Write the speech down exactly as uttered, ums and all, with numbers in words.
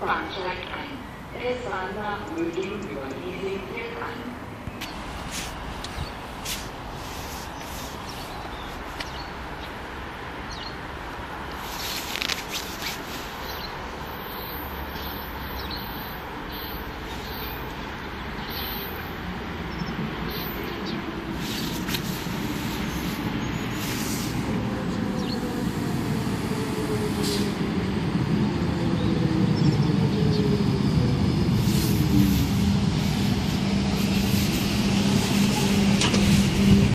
Bahnsteig ein. S-Bahn nach Mödling über Giesing fährt an. Thank you.